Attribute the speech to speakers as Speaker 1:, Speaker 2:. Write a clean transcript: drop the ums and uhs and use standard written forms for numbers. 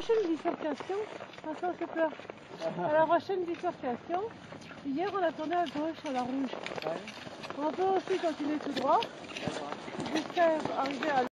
Speaker 1: prochaine bifurcation, attention c'est peur. À la prochaine bifurcation, hier on a tourné à gauche à la rouge. On peut aussi continuer tout droit jusqu'à arriver à